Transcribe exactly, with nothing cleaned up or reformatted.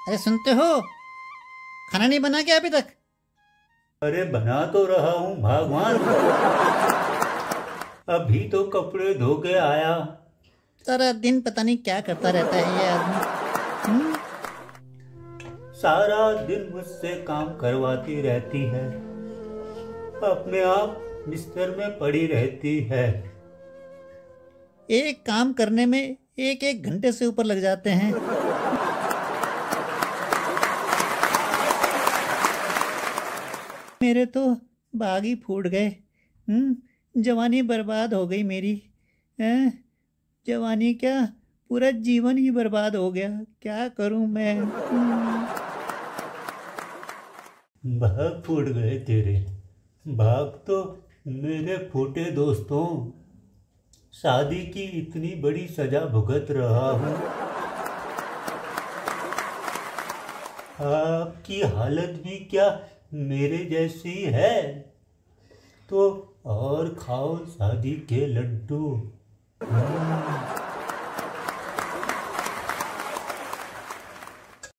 अरे सुनते हो, खाना नहीं बना क्या अभी तक? अरे बना तो रहा हूँ भगवान। अभी तो कपड़े धो के आया। सारा दिन पता नहीं क्या करता रहता है ये आदमी। हम्म? सारा दिन मुझसे काम करवाती रहती है, अपने आप बिस्तर में पड़ी रहती है। एक काम करने में एक एक घंटे से ऊपर लग जाते हैं। मेरे तो बाग ही फूट गए। हम्म जवानी बर्बाद हो गई मेरी। हैं? जवानी क्या, पूरा जीवन ही बर्बाद हो गया। क्या करूं मैं? हम्म। भाग फूट गए तेरे। भाग तो मेरे फूटे दोस्तों। शादी की इतनी बड़ी सजा भुगत रहा हूँ। आपकी हालत भी क्या मेरे जैसी है? तो और खाओ शादी के लड्डू।